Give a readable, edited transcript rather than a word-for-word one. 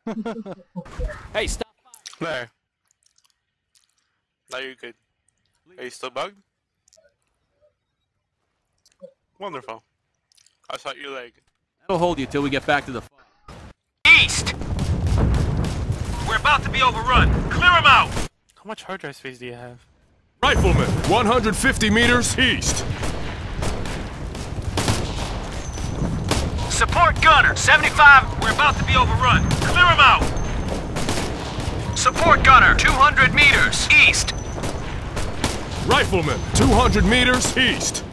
Hey, stop. There. Now you're good. Are you still bugged? Wonderful. I shot your leg. That'll hold you till we get back to the... East! We're about to be overrun. Clear them out! How much hard drive space do you have? Rifleman, 150 meters east. Support gunner, 75. We're about to be overrun. Clear them out! Support gunner, 200 meters east. Rifleman, 200 meters east.